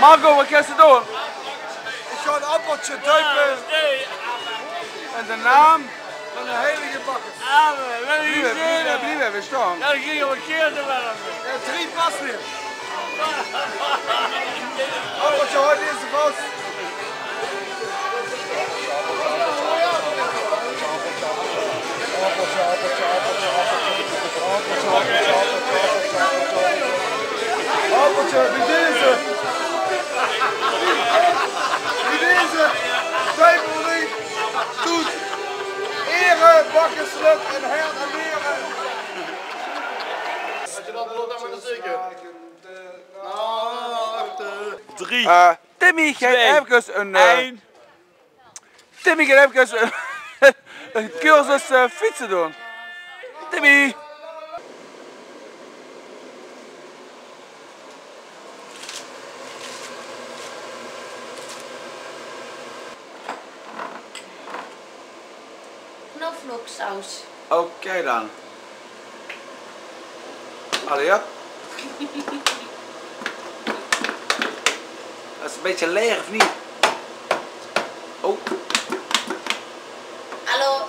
Marco, wat ga je doen? Ik ga een appeltje duiken. En de naam? Van de heilige bakkers. Blijf even staan. Dan ging je een keer te werken. Ja, 3 pas weer. Appeltje, hoort eerst vast. Appeltje, wie deze? Wie deze? Duivelrie doet ere, bakkerslut en hert en leren. Had je dat beloofd aan me zeker? 3. Timmy gaat even een... 1. Timmy gaat even een cursus fietsen doen. Timmy! Knoflooksaus. Oké dan. Allee op. Dat is een beetje leeg of niet? Oh. Hallo.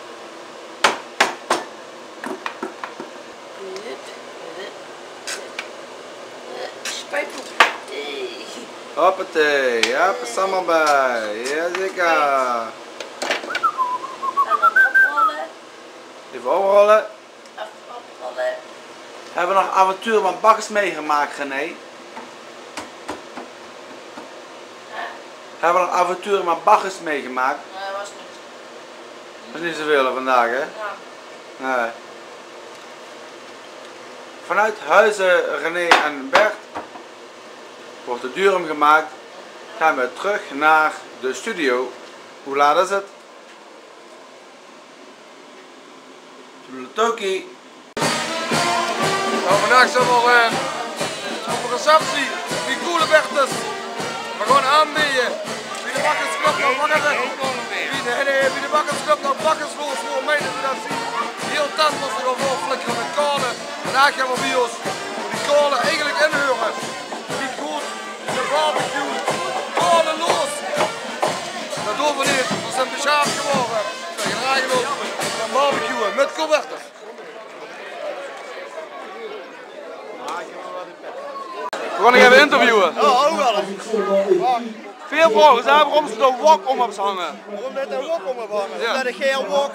Spuitboek. Hoppatee, ja, pas allemaal bij. Jazeker. En dan oprollen. Even overrollen. Oprollen. Hebben we nog avonturen van bakkers meegemaakt, René? Hebben we nog avonturen met bakkers meegemaakt? Nee, was niet. Dat is niet zoveel vandaag, hè? Ja. Nee. Vanuit Huizen René en Bert wordt de Durum gemaakt. Gaan we terug naar de studio. Hoe laat is het? Toki. Nou, vandaag zijn we op een receptie. Wie coole Bertus. We gaan aanbieden. Wie de bakkersclub nou wakker wie de bakkersclub nou bakkersloos voor mij dat we dat zien. Heel tent was er al voor flikkeren met kolen. Vandaag gaan we bij ons die kolen eigenlijk inhuren. Niet goed. De barbecue. Kolen los. Dat doen we niet. We zijn beschaafd geworden. We gaan op van barbecuen met Cobertus. We gaan nog even interviewen. Ja, ook wel. Veel vragen zijn waarom ze de wok om hebben hangen. Waarom dit een wok om hebben hangen? Ja. Omdat een geel wok.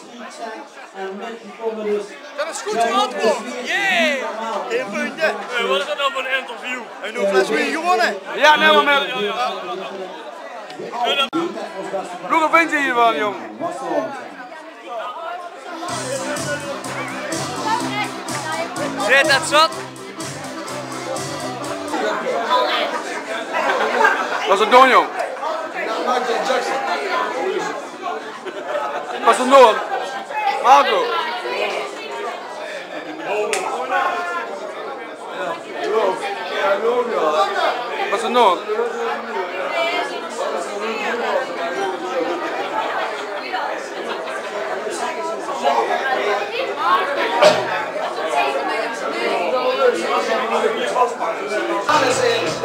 Dat is goed antwoord. Jee! Geen puntje. Wat is dat nou voor een interview? En hoe fles win je gewonnen? Ja, neem maar met. Hoe vind je hiervan, jong? Zit het zat? Wat is het doen, jong? Wat is het doen? Marco. Wat is het doen? Alles in.